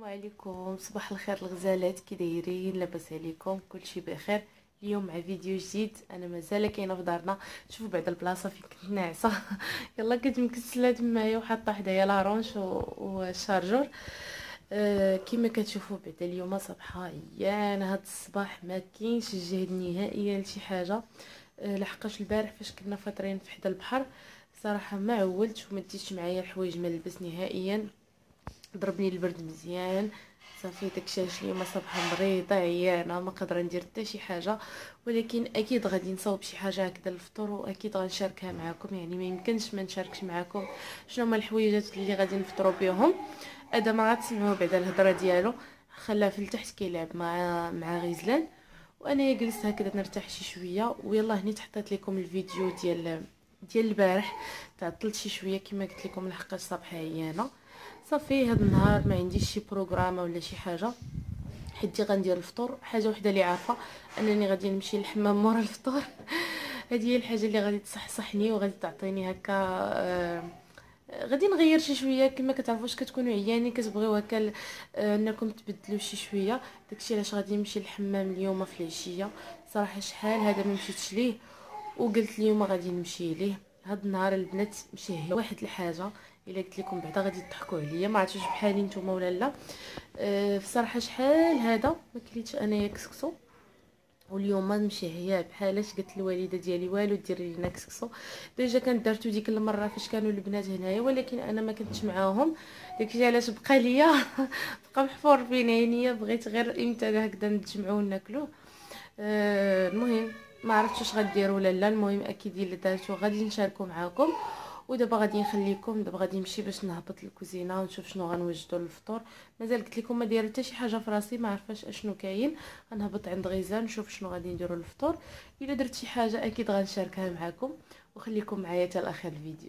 عليكم، صباح الخير الغزالات، كي دايرين؟ لاباس عليكم؟ كلشي بخير. اليوم مع فيديو جديد. انا مازال كاينه في دارنا. شوفوا بعد البلاصه فين كنت ناعسه يلا كنت مكسله تمايا وحاطه حدايا لارونش والشارجور. كما كتشوفوا بعد اليوم صباحا هاد الصباح ما كاينش الجهد نهائيا لشي حاجه. لحقاش البارح فاش كنا فاطرين في حدا البحر صراحه ما عولتش وما ديتش معايا الحوايج ما لبس نهائيا. ضربني البرد مزيان صافي داكشي علاش اليوم صباح مريضه عيانه ما قادره ندير حتى شي حاجه، ولكن اكيد غادي نصاوب شي حاجه هكذا للفطور واكيد غنشاركها معكم. يعني ما يمكنش ما نشاركش معكم شنو هما الحويجات اللي غادي نفطروا بهم. هذا ما غتسمعوا بعد الهضره ديالو، خلاه في التحت كيلعب مع غزلان وانا جلست هكذا نرتاح شي شويه. ويلا هني تحطيت لكم الفيديو ديال البارح. تعطلت شي شويه كما قلت لكم لحقاش صباح عيانه. صافي هاد النهار ما عنديش شي بروغرام ولا شي حاجه، حيت غندير الفطور. حاجه وحده اللي عارفه انني غادي نمشي للحمام مورا الفطور هذه هي الحاجه اللي غادي تصحصحني وغادي تعطيني هكا غادي نغير شي شويه. كما كتعرفوش كتكونوا عيانين كتبغيو هكا انكم تبدلوا شي شويه. داكشي علاش غادي نمشي للحمام اليوم في العشيه. صراحه شحال هذا ما مشيتش ليه وقلت اليوم غادي نمشي ليه. هاد النهار البنات مشيه واحد الحاجه الا قلت لكم بعدا غادي تضحكوا عليا، ما عرفتش بحالي نتوما ولا لا. بصراحه شحال هذا ما كليتش انايا كسكسو، واليوم ما نمشي هي بحالاش قلت الوالده ديالي والو ديري لنا كسكسو. ديجا كانت دارتو ديك المره فاش كانوا البنات هنايا ولكن انا ما كنتش معاهم. داكشي علاش بقى ليا بقى محفور بين عينيا، بغيت غير امتى هكذا نتجمعوا وناكلوه. المهم ما عرفتش واش غديروا ولا لا. المهم اكيد الا دارتو غادي نشاركو معاكم. ودابا غادي نخليكم، دابا غادي نمشي باش نهبط للكوزينه ونشوف شنو غنوجدوا للفطور. مازال قلت لكم ما دايره حتى شي حاجه في راسي، ما عرفاش اشنو كاين. غنهبط عند غيزان نشوف شنو غادي نديروا للفطور. الا درت شي حاجه اكيد غنشاركها معكم، وخليكم معايا حتى لاخر الفيديو.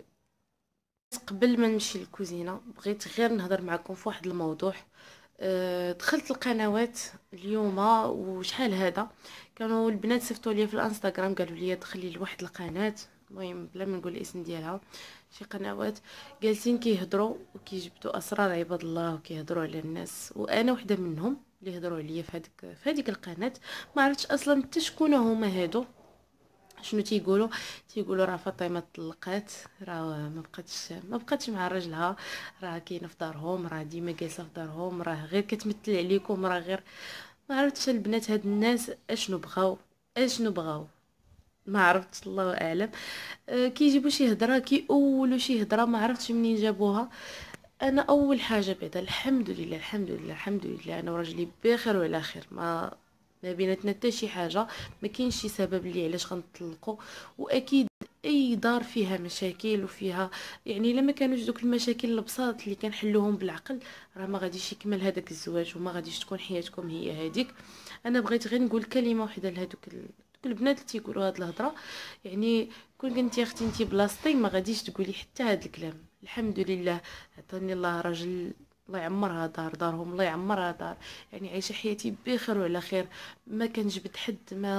قبل ما نمشي للكوزينه بغيت غير نهضر معكم في واحد الموضوع. دخلت القنوات اليوم وشحال هذا كانوا البنات صيفطوا لي في الانستغرام قالوا لي دخلي لواحد القناه، المهم بلا ما نقول الاسم ديالها، شي قنوات جالسين كيهضروا وكيجبدوا اسرار عباد الله وكيهضروا على الناس، وانا وحده منهم اللي هضروا عليا في هذيك القناه. ما عرفتش اصلا حتى شكون هما هادو، شنو تيقولوا راه فاطمه طلقات، راه ما بقاتش مع راجلها، راه كاينه في دارهم، راه ديما جالسه في دارهم، راه غير كتمثل عليكم، راه غير ما عرفتش البنات هاد الناس اشنو بغاو ما عرفتش الله اعلم. كيجيبوا شي هضره كيقولوا شي هضره ما عرفتش منين جابوها. انا اول حاجه بعدا الحمد لله الحمد لله الحمد لله انا وراجلي بخير وعلى خير، ما بيناتنا حتى شي حاجه، ما كاينش شي سبب اللي علاش غنطلقوا. واكيد اي دار فيها مشاكل وفيها، يعني لما كانوش دوك المشاكل البساط اللي كنحلوهم بالعقل راه ما غاديش يكمل هذاك الزواج وما غاديش تكون حياتكم هي هذيك. انا بغيت غير نقول كلمه واحده لهذوك البنات اللي تيقولوا هاد الهضره. يعني كون كنتي اختي انتي بلاصتي ما غاديش تقولي حتى هاد الكلام. الحمد لله عطاني الله راجل الله يعمرها دارهم الله يعمرها دار، يعني عايشه حياتي بخير وعلى خير. ما كنجبد حد،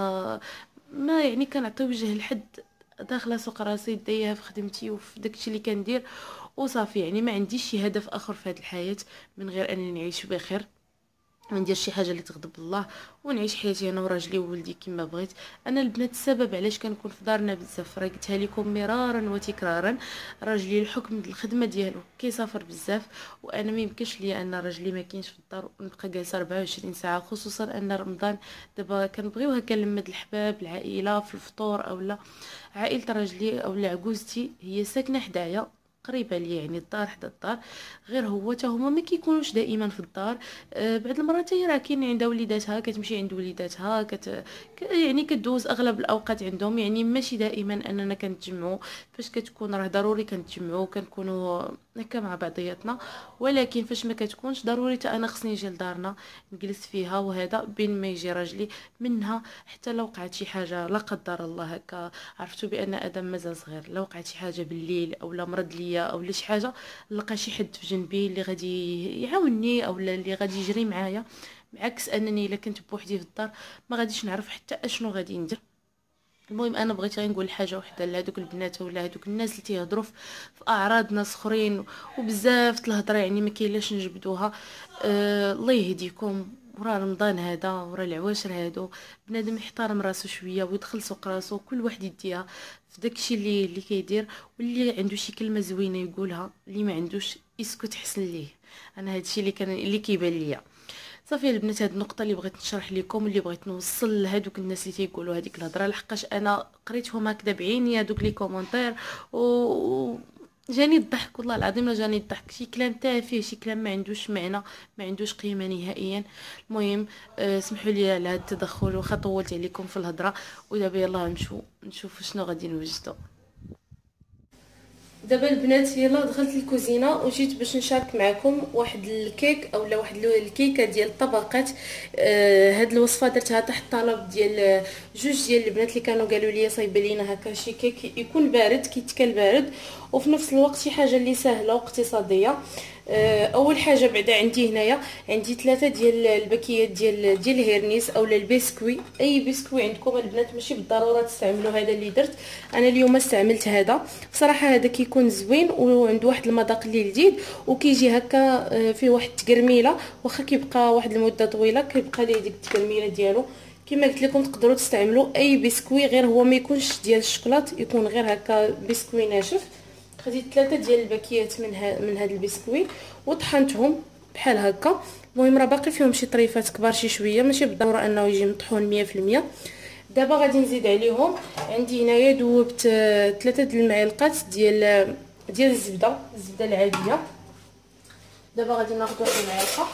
ما يعني كنعطي وجه لحد، داخله سوق راسي دايره في خدمتي وفي داكشي اللي كندير وصافي. يعني ما عنديش شي هدف اخر في هذه الحياه من غير انني نعيش بخير، ما ندير شي حاجه اللي تغضب الله، ونعيش حياتي انا وراجلي وولدي كما بغيت. انا البنات السبب علاش كنكون في دارنا بزاف راه قلتها لكم مرارا وتكرارا. راجلي الحكم الخدمه ديالو كيسافر بزاف، وانا ما يمكنش ليا ان راجلي ما كاينش في الدار ونبقى جالسه 24 ساعه، خصوصا ان رمضان دابا كنبغيو هكا نلمد الحباب العائله في الفطور. اولا عائله راجلي اولا عجوزتي هي ساكنه حدايا قريبه لي، يعني الدار حدا الدار، غير هو حتى هما ما كيكونوش دائما في الدار. بعض المرات هي راه كاين عندها وليداتها كتمشي عند وليداتها يعني كدوز اغلب الاوقات عندهم، يعني ماشي دائما اننا كنتجمعوا. فاش كتكون راه ضروري كنتجمعوا كنكونوا هكا مع بعضياتنا، ولكن فاش ما كتكونش ضروري حتى انا خصني نجي لدارنا نجلس فيها. وهذا بين ما يجي راجلي منها حتى لو وقعت شي حاجه لا قدر الله هكا، عرفتوا بان ادم مازال صغير، لو وقعت شي حاجه بالليل اولا مرض ليا اولا شي حاجه نلقى شي حد في جنبي اللي غادي يعاونني اولا اللي غادي يجري معايا. بعكس انني الا كنت بوحدي في الدار ما غاديش نعرف حتى اشنو غادي ندير. المهم انا بغيت غير نقول حاجه وحده لهذوك البنات ولا هذوك الناس اللي تيهضروا في اعراض ناس اخرين وبزاف الهضره، يعني ما كاينلاش نجبدوها. الله يهديكم. ورا رمضان هذا، ورا العواشر هادو، بنادم يحترم راسو شويه ويدخل سوق راسو، كل واحد يديها في داكشي اللي كيدير، واللي عنده شي كلمه زوينه يقولها، اللي ما عندوش يسكت حسن ليه. انا هادشي اللي كيبان ليا. صافي البنات، هاد النقطه اللي بغيت نشرح لكم، واللي بغيت نوصل لهادوك الناس اللي تيقولوا هذيك الهضره، لحقاش انا قريتهم هكذا بعيني هادوك لي كومونتير و جاني الضحك، والله العظيم لا جاني الضحك. شي كلام تافه، شي كلام ما عندوش معنى، ما عندوش قيمه نهائيا. المهم سمحوا لي على هذا التدخل، وخا طولت عليكم في الهضره. ودابا يلاه نشوف شنو غادي نوجدوا. دابا البنات يلا دخلت الكوزينه وجيت باش نشارك معكم واحد الكيك اولا واحد الكيكه ديال الطبقات. هاد الوصفه درتها تحت طلب ديال جوج ديال البنات اللي كانوا قالوا لي صايبه لينا هكا شي كيك يكون بارد، كيتكل بارد وفي نفس الوقت شي حاجه اللي سهله واقتصاديه. اول حاجه بعدا عندي هنايا عندي 3 ديال الباكيات ديال الهيرنيس اولا البسكوي، اي بسكوي عندكم البنات، ماشي بالضروره تستعملوا هذا اللي درت انا اليوم. استعملت هذا بصراحه، هذا كيكون زوين وعنده واحد المذاق اللي لذيذ، وكيجي هكا فيه واحد التقرميله، واخا كيبقى واحد المده طويله كيبقى ليه ديك التقرميله ديالو. كما قلت لكم تقدروا تستعملوا اي بسكوي، غير هو ما يكونش ديال الشوكولات، يكون غير هكا بسكوي ناشف. خديت 3 ديال الباكيات من هذا البسكوي وطحنتهم بحال هكا. المهم راه باقي فيهم شي طريفات كبار شي شويه، ماشي بالضروره انه يجي مطحون 100%. دابا غادي نزيد عليهم، عندي هنايا دوبت 3 د المعالق ديال الزبده العاديه. دابا غادي ناخذ واحد المعلقه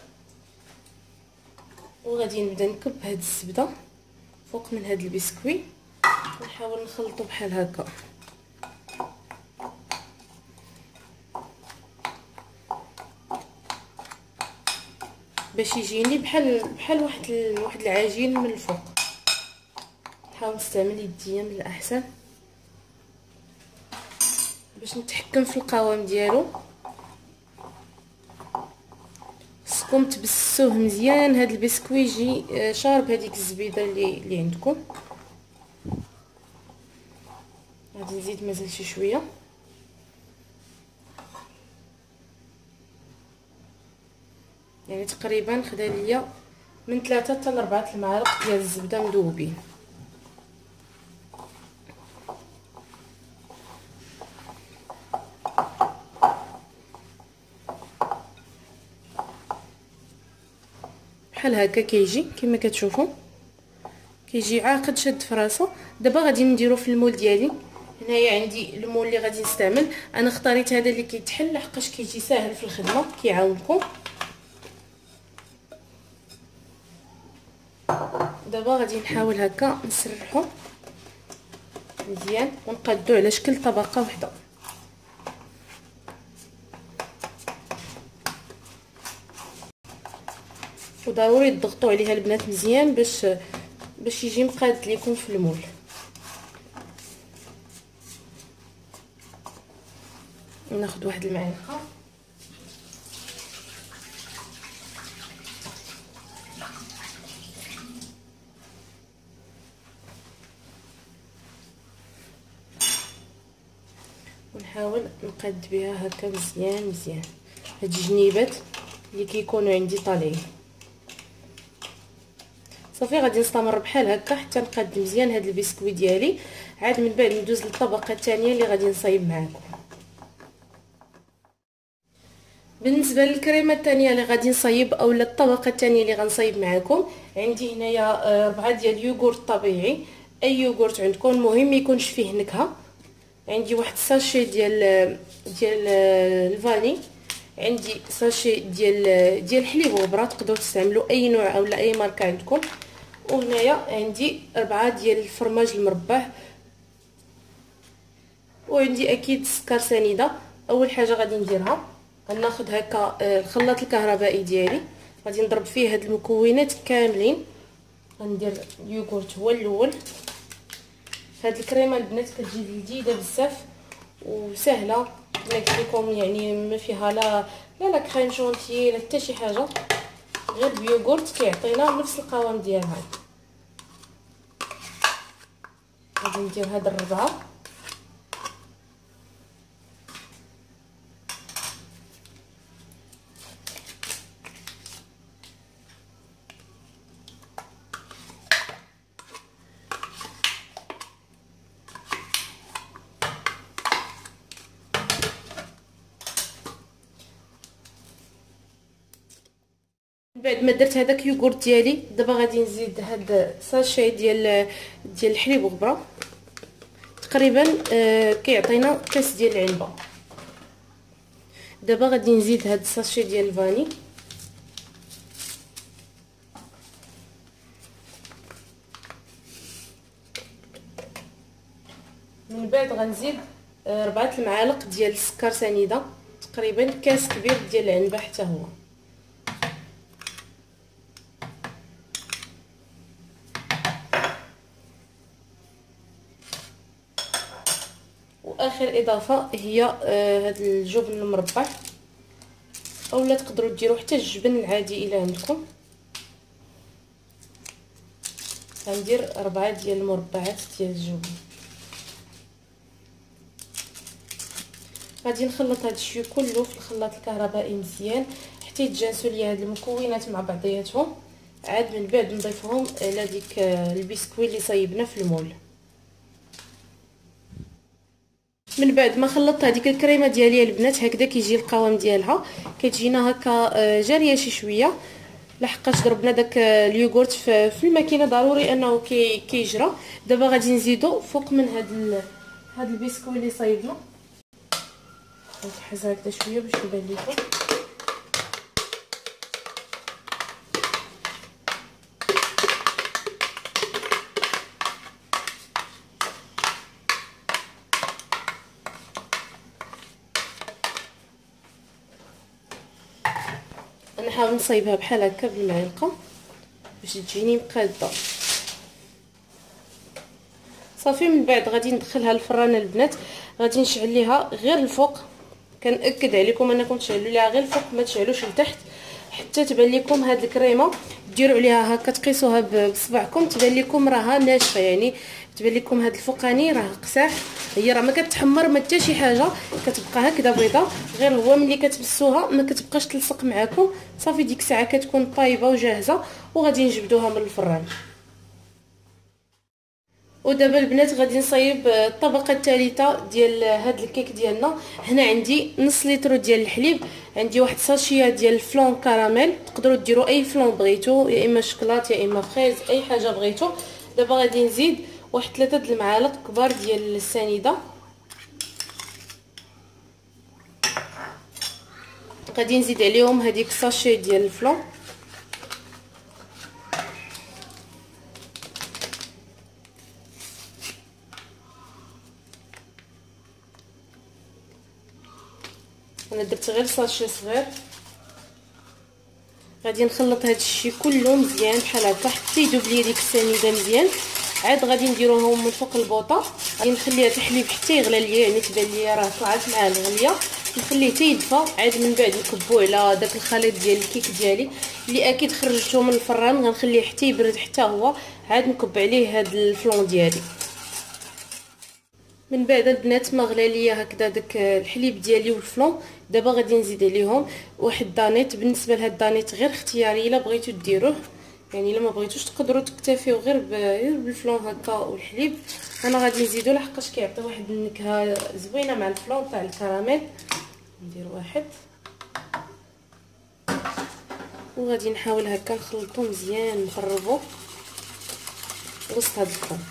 وغادي نبدا نكب هاد الزبده فوق من هاد البسكوي، ونحاول نخلطو بحال هكا باش يجيني بحال واحد العجين من الفوق. نحاول نستعمل يديا من الاحسن باش نتحكم في القوام ديالو. خصكم تبسوه مزيان هاد البسكوي يجي شارب هذيك الزبيده اللي عندكم. غادي نزيد مازال شي شويه، يعني تقريبا خدا ليا من 3 حتى ل 4 المعالق ديال الزبده مذوبين. بحال هكا كيجي كما كتشوفوا، كيجي عاقد شاد فراسو. دابا غادي نديرو في المول ديالي. هنايا عندي المول اللي غادي نستعمل، انا اختاريت هذا اللي كيتحل لحقاش كيجي ساهل في الخدمه كيعاونكم. دابا غادي نحاول هكا نسرحو مزيان ونقادو على شكل طبقه واحده. وضروري تضغطوا عليها البنات مزيان باش يجي مقاد لكم في المول. ناخذ واحد المعلقه ونحاول نقاد بها هكا مزيان هاد الجنيبات اللي كيكونوا عندي طالعين. صافي غادي نستمر بحال هكا حتى نقاد مزيان هاد البسكوي ديالي، عاد من بعد ندوز للطبقه الثانيه اللي غادي نصايب معكم. بالنسبه للكريمه الثانيه اللي غادي نصايب اولا الطبقه الثانيه اللي غنصايب معكم، عندي هنايا 4 ديال اليوغورت طبيعي، اي يوغورت عندكم المهم يكونش فيه نكهه. عندي واحد ساشي ديال الفاني، عندي ساشي ديال الحليب وبرا، تقدروا تستعملوا اي نوع اولا اي ماركه عندكم. وهنايا عندي 4 ديال الفرماج المربع، وعندي اكيد السكر سنيده. اول حاجه غادي نديرها غناخذ هكا الخلاط الكهربائي ديالي، غادي نضرب فيه هاد المكونات كاملين. غندير اليوغورت هو الاول. هاد الكريمه البنات كتجي لذيذه بزاف وسهله كما قلت لكم، يعني ما فيها لا كريم شونتيي لا حتى شي حاجه، غير اليوغورت كيعطينا نفس القوام ديالها. غادي ندير هاد الربعه. بعد ما درت هذاك يوغورت ديالي، دابا غادي نزيد هاد ساشي ديال الحليب وغبره تقريبا كيعطينا كاس ديال العنبه. دابا غادي نزيد هاد الساشي ديال الفاني، من بعد غنزيد 4 المعالق ديال السكر سنيده، تقريبا كاس كبير ديال العنبه حتى هو. واخر اضافه هي هاد الجبن المربع، اولا تقدروا ديروا حتى الجبن العادي الا عندكم. غندير 4 ديال المربعات ديال الجبن. غادي نخلط هاد الشيء كله في الخلاط الكهربائي مزيان حتى يتجانسوا ليا هاد المكونات مع بعضياتهم. عاد من بعد نضيفهم على ديك البسكوي اللي صايبنا في المول. من بعد ما خلطت هذيك الكريمه ديالي البنات، هكذا كيجي القوام ديالها، كتجينا هكا جاريه شي شويه، لحقاش ضربنا داك اليوغورت في الماكينه، ضروري انه كيجرى. دابا غادي نزيدو فوق من هاد البسكوي اللي صايبنا، نحز هكذا شويه باش يبان لكم. نحاول نصايبها بحال هكا بالمعلقه باش تجيني مقاده. صافي من بعد غادي ندخلها للفران البنات، غادي نشعل ليها غير الفوق. كنأكد عليكم انكم تشعلوا ليها غير الفوق، ما تشعلوش لتحت حتى تبان لكم هاد الكريمه. ديروا عليها هكا تقيسوها بصبعكم تبان لكم راها ناشفه، يعني تبان لكم هاد الفوقاني راه قساح، هي راه ما كتحمر ما حتى شي حاجه، كتبقى هكذا بيضه، غير هو ملي كتمسوها ما كتبقاش تلصق معاكم. صافي ديك الساعه كتكون طايبه وجاهزه وغادي نجبدوها من الفران. ودابا البنات غادي نصايب الطبقه الثالثه ديال هاد الكيك ديالنا. هنا عندي نص لتر ديال الحليب، عندي واحد ساشيه ديال الفلون كراميل، تقدروا ديروا اي فلون بغيتو، يا اما شكلاط يا اما فريز، اي حاجه بغيتو. دابا غادي نزيد واحد 3 د المعالق كبار ديال السنيده، غادي نزيد عليهم هذيك الساشي ديال الفلون، انا درت غير ساشي صغير. غادي نخلط هذا الشيء كله مزيان بحال هكا حتى يذوب ليا ديك السنيده مزيان. عاد غادي نديروهم من فوق البوطه، غادي نخلي هذا الحليب حتى يغلى ليا، يعني تبان ليا راه طلعت معاه الغليه، نخليه حتى يدفى. عاد من بعد نكبو على داك الخليط ديال الكيك ديالي اللي اكيد خرجته من الفران، غنخليه حتى يبرد حتى هو. عاد نكب عليه هذا الفلون ديالي. من بعد البنات ما غلى ليا هكذا داك الحليب ديالي والفلون، دابا غادي نزيد عليهم واحد دانيت. بالنسبه لهاد الدانيت غير اختياري، الا بغيتو ديروه، يعني الا ما بغيتوش تقدروا تكتفيو غير بالفلون هكا والحليب. انا غادي نزيدو لحقاش كيعطي واحد النكهه زوينه مع الفلون تاع الكراميل. ندير واحد وغادي نحاول هكا نخلطو مزيان نقربو وسط هاد الفلون.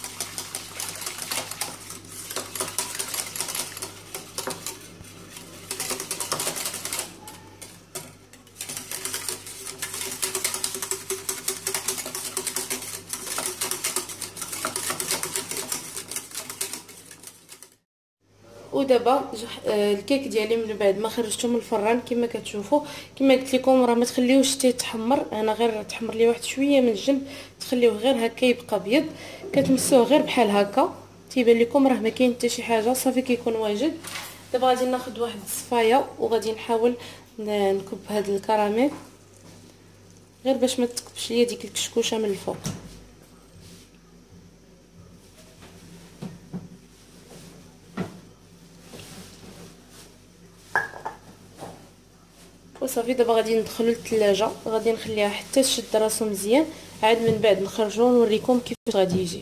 ودابا الكيك ديالي من بعد ما خرجته من الفران كما كتشوفوا، كما قلت لكم راه ما تخليوش حتى يتحمر، انا غير تحمر لي واحد شويه من الجنب، تخليوه غير هكا يبقى ابيض، كتمسوه غير بحال هكا تيبان لكم راه ما كاين حتى شي حاجه، صافي كيكون واجد. دابا غادي ناخذ واحد الصفايه وغادي نحاول نكب هذا الكراميل غير باش ما تكبش ليا ديك الكشكوشه من الفوق. وصافي. دابا غادي ندخلو للثلاجه، غادي نخليها حتى تشد راسو مزيان، عاد من بعد نخرجو ونوريكم كيفاش غادي يجي.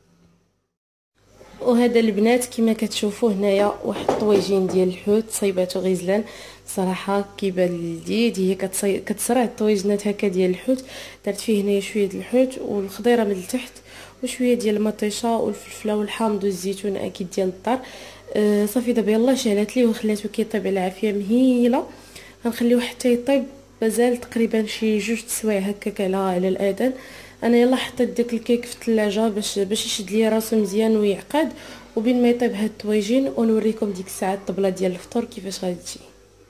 وهذا البنات كما كتشوفوا هنايا واحد الطويجين ديال الحوت صايباتو غزلان، صراحه كيبان لذيذ. هي كتصرع الطويجنات هكا ديال الحوت. درت فيه هنايا شويه ديال الحوت والخضيره من التحت وشويه ديال المطيشه والفلفله والحامض والزيتون اكيد ديال الدار. صافي دابا يلاه شعلات ليه وخلاتو كيطيب على عافيه مهيله. غنخليوه حتى يطيب مازال تقريبا شي 2 سوايع هكاك على الاذان. انا يلا حطيت داك الكيك في الثلاجه باش يشد ليا راسو مزيان ويعقد، وبين ما يطيب هاد الطويجين ونوريكم ديك الساعه الطبله ديال الفطور كيفاش غادي تجي.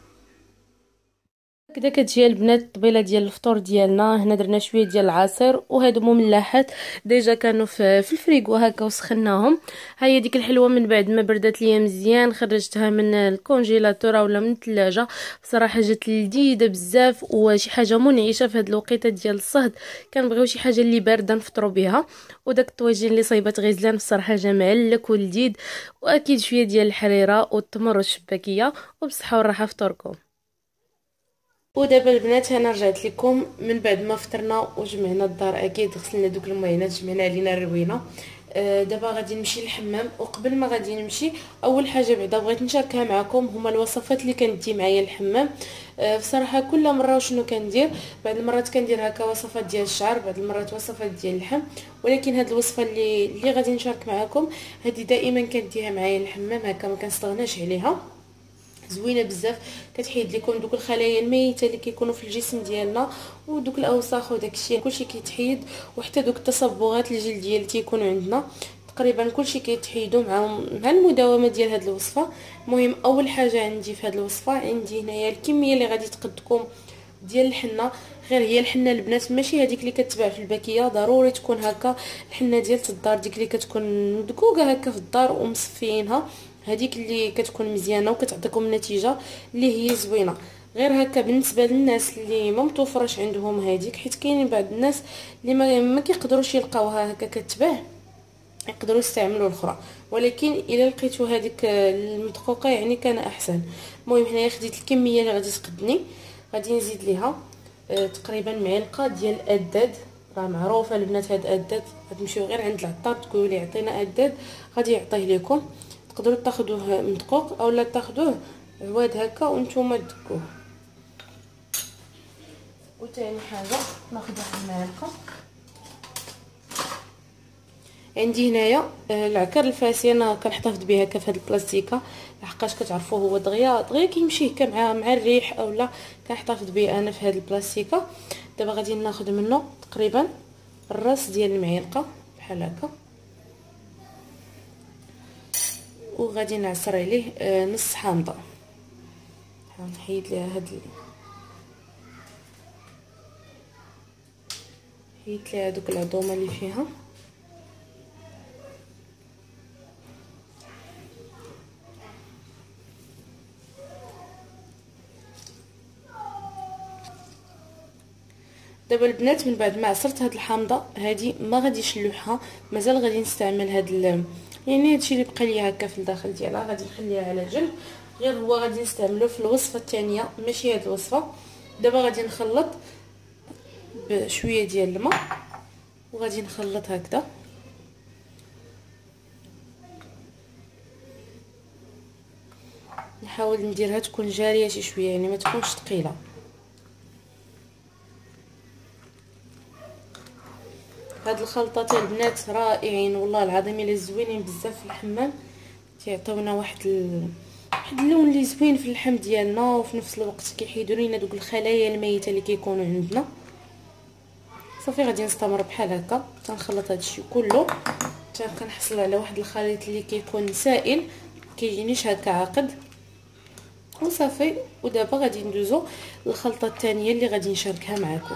هكذا كتجي البنات الطبيله ديال الفطور ديالنا. هنا درنا شويه ديال العصير وهادو مملحات ديجا كانوا في الفريغو هكا وسخناهم. ها هي ديك الحلوه من بعد ما بردات ليا مزيان خرجتها من الكونجيلاتور ولا من الثلاجه. بصراحه جات لذيذه بزاف وشي حاجه منعشه في هاد الوقيته ديال الصهد، كنبغيو شي حاجه اللي بارده نفطروا بها. وداك الطويجين اللي صايبات غزلان بصراحه جا معلك ولذيذ، واكيد شويه ديال الحريره والتمر والشباكيه. وبصحه والراحه فطوركم. ودابا البنات انا رجعت لكم من بعد ما فطرنا وجمعنا الدار، اكيد غسلنا دوك المعينات جمعنا علينا الروينه. دابا غادي نمشي للحمام. وقبل ما غادي نمشي اول حاجه بعدا بغيت نشاركها معكم هما الوصفات اللي كندي معايا للحمام. بصراحه كل مره وشنو كندير، بعض المرات كندير هكا وصفات ديال الشعر، بعض المرات وصفات ديال اللحم، ولكن هاد الوصفه اللي غادي نشارك معكم هذه دائما كنديها معايا للحمام هكا ما كنستغناش عليها. زوينه بزاف، كتحيد لكم دوك الخلايا الميته اللي كيكونوا في الجسم ديالنا ودوك الاوساخ وداك الشيء كلشي كيتحيد، وحتى دوك التصبغات الجلديه اللي كيكونوا عندنا تقريبا كلشي كيتحيدوا مع المداومه ديال هذه الوصفه. المهم اول حاجه عندي في هذه الوصفه عندي هنايا الكميه اللي غادي تقدكم ديال الحنه. غير هي الحنه البنات ماشي هذيك اللي كتباع في الباكيه، ضروري تكون هكا الحنه ديال الدار، ديك اللي كتكون مدقوقه هكا في الدار ومصفيينها، هذيك اللي كتكون مزيانه وكتعطيكم النتيجه اللي هي زوينه. غير هكا بالنسبه للناس اللي ما متوفرش عندهم هذيك، حيت كاينين بعض الناس اللي ما كيقدروش يلقاوها هكا كتباع، يقدروا يستعملوا الاخرى، ولكن الا لقيتوا هذيك المدقوقه يعني كان احسن. المهم هنايا خديت الكميه اللي غادي تقدني، غادي نزيد ليها تقريبا معلقه ديال الاداد. راه معروفه البنات هاد الاداد، غتمشيو غير عند العطار تقولوا لي عطينا اداد غادي يعطيه لكم. تقدروا تاخذوه مدقوق اولا تاخذوه عواد هكا وانتم تدقوه. وثاني حاجه ناخذ واحد المعلقه. عندي هنايا العكر الفاسي، انا كنحتفظ به هكا في هاد البلاستيكه لحقاش كتعرفوا هو دغيا كيمشي هكا مع الريح اولا كنحتفظ به انا في هاد البلاستيكه. دابا غادي ناخذ منه تقريبا الراس ديال المعلقه بحال هكا، وغادي نعصر عليه نص حامضه. نحيد ليها حيدت ليها دوك العظومه اللي فيها. دابا البنات من بعد ما عصرت هاد الحامضه هادي ما غاديش نلوحها، مازال غادي نستعمل هاد يعني هادشي اللي بقى لي هكا في الداخل ديالها غادي نخليها على جنب. غير هو غادي نستعملو في الوصفه الثانيه ماشي هاد الوصفه. دابا غادي نخلط بشويه ديال الماء وغادي نخلط هكذا. نحاول نديرها تكون جاريه شي شويه يعني ما تكونش ثقيله. هاد الخلطات البنات رائعين والله العظيم، الا زوينين بزاف في الحمام، تيعطيونا واحد اللون اللي زوين في اللحم ديالنا، وفي نفس الوقت كيحيدوا لينا دوك الخلايا الميته اللي كيكونوا عندنا. صافي غادي نستمر بحال هكا تنخلط هادشي كله حتى كنحصل على واحد الخليط اللي كيكون سائل كيجينيش هكا عاقد وصافي. ودابا غادي ندوزو للخلطه الثانيه اللي غادي نشاركها معكم.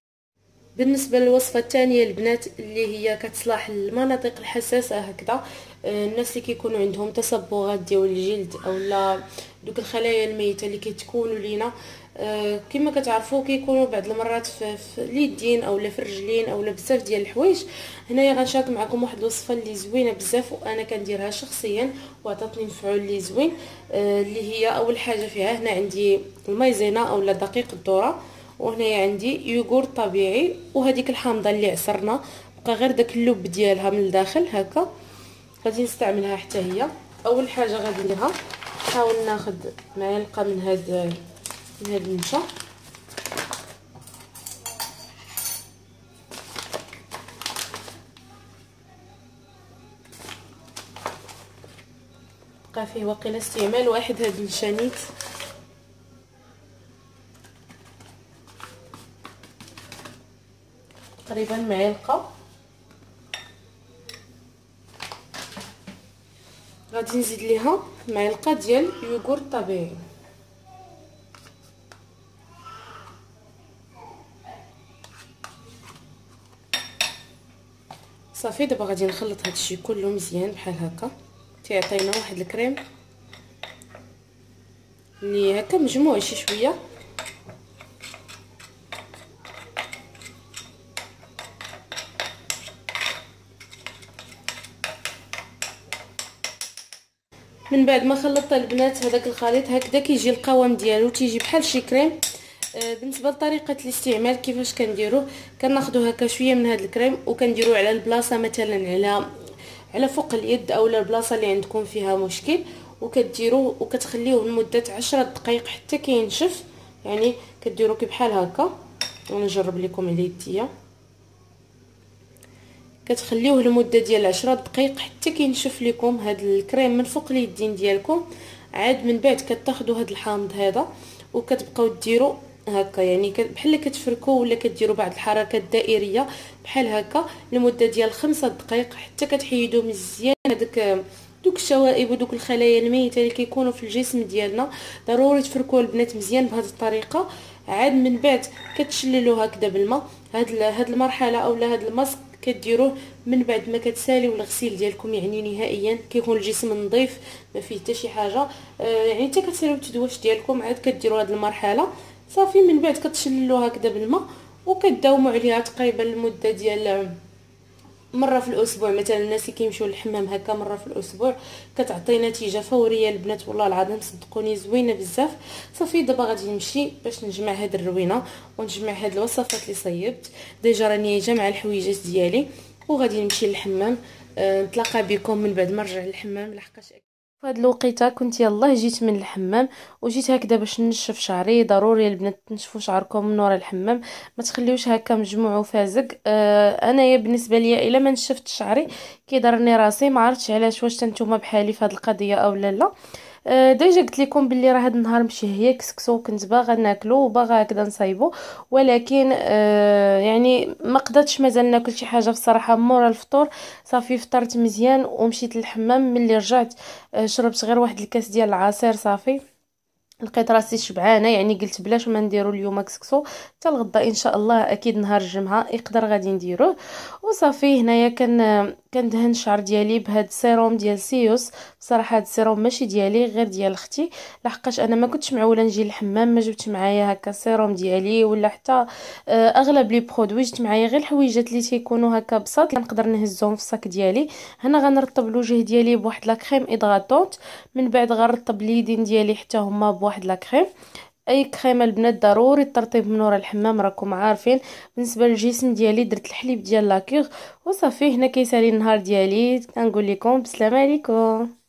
بالنسبه للوصفه الثانيه البنات اللي هي كتصلح للمناطق الحساسه هكذا، الناس اللي كيكونوا عندهم تصبغات ديال الجلد اولا دوك الخلايا الميته اللي كتكونوا لينا، كما كتعرفوا كيكونوا بعض المرات في اليدين اولا في الرجلين اولا بزاف ديال الحوايج. هنايا غنشارك معكم واحد الوصفه اللي زوينه بزاف وانا كنديرها شخصيا وعطاتني مفعول اللي زوين. اللي هي اول حاجه فيها، هنا عندي المايزينا اولا دقيق الذره، وهنايا عندي يوغورت طبيعي، وهذيك الحامضه اللي عصرنا بقى غير داك اللب ديالها من الداخل هكا، غادي نستعملها حتى هي. اول حاجه غادي نديرها نحاول ناخذ معلقه من هاد النشا، بقى فيه واقيلا استعمال واحد هاد الشانيت. تقريبا معلقه. غادي نزيد ليها معلقه ديال يوغورت طبيعي. صافي دابا غادي نخلط هادشي كله مزيان بحال هكا، تيعطينا واحد الكريم اللي هكا مجموع شي شويه. من بعد ما خلطت البنات هذاك الخليط هكذا كيجي القوام ديالو تيجي بحال شي كريم. بالنسبه لطريقه الاستعمال كيفاش كنديروه، كناخذوا هكا شويه من هذا الكريم وكنديروه على البلاصه، مثلا على فوق اليد اولا البلاصه اللي عندكم فيها مشكل، وكديروه وكتخليوه لمده 10 دقائق حتى كينشف. يعني كديروا كي بحال هكا، ونجرب لكم على يديا، كتخليوه لمده ديال 10 دقائق حتى كينشف لكم هذا الكريم من فوق اليدين ديالكم. عاد من بعد كتاخذوا هذا الحامض هذا وكتبقاو ديروا هكا، يعني بحال كتفركوا ولا كديروا بعض الحركات دائريه بحال هكا لمده ديال 5 دقائق حتى كتحيدوا مزيان هذاك دوك الشوائب ودوك الخلايا الميته اللي كيكونوا في الجسم ديالنا. ضروري تفركوا البنات مزيان بهذه الطريقه. عاد من بعد كتشللوه هكذا بالماء. هاد المرحله اولا هاد الماسك كديروه من بعد ما كتساليو الغسيل ديالكم، يعني نهائيا كيكون الجسم نظيف ما فيه حتى شي حاجه. يعني حتى كتساليو التدواش ديالكم عاد كديروا هاد المرحله صافي. من بعد كتشللوها هكذا بالماء وكتداوموا عليها تقريبا لمده ديال مره في الاسبوع. مثلا الناس اللي كيمشيو للحمام هكا مره في الاسبوع كتعطي نتيجه فوريه البنات، والله العظيم صدقوني زوينه بزاف. صافي دابا غادي نمشي باش نجمع هاد الروينه ونجمع هاد الوصفات اللي صيبت. ديجا راني جامعه الحويجات ديالي وغادي نمشي للحمام. نتلاقى بكم من بعد ما نرجع للحمام، لحقاش في هاد الوقيته كنت يلاه جيت من الحمام وجيت هكذا باش نشف شعري. ضروري البنات تنشفوا شعركم من ورا الحمام، ما تخليوش هكا مجموع وفازق. انايا بالنسبه ليا الا ما نشفت شعري كيضرني راسي، ما عرفتش علاش، واش نتوما بحالي في هاد القضيه او لا. ديجا قلت لكم باللي راه هاد النهار مشي هي كسكسو كنت باغا ناكلو وباغا هكذا نصايبو، ولكن يعني ما قدرتش مازال ناكل شي حاجه بصراحه مورا الفطور. صافي فطرت مزيان ومشيت للحمام. ملي رجعت شربت غير واحد الكاس ديال العصير صافي، لقيت راسي شبعانه. يعني قلت بلاش ما نديرو اليوم كسكسو حتى الغدا ان شاء الله، اكيد نهار الجمعه يقدر غادي نديروه. وصافي هنايا كندهن الشعر ديالي بهاد السيروم ديال سيوس. بصراحه هاد السيروم ماشي ديالي غير ديال اختي، لحقاش انا ما كنتش معوله نجي للحمام، ما جبتش معايا هكا السيروم ديالي ولا حتى اغلب لي برودوي. جبت معايا غير الحويجات اللي تيكونوا هكا بساط كنقدر نهزهم في الصاك ديالي. هنا غنرطب الوجه ديالي بواحد لا كريم ايدغاطونت، من بعد غنرطب اليدين ديالي حتى هما بواحد لا كريم. اي كريمه البنات ضروري الترطيب من ورا الحمام راكم عارفين. بالنسبه للجسم ديالي درت الحليب ديال لاكيغ وصافي. هنا كيسالي النهار ديالي، كنقول لكم بسلامه عليكم.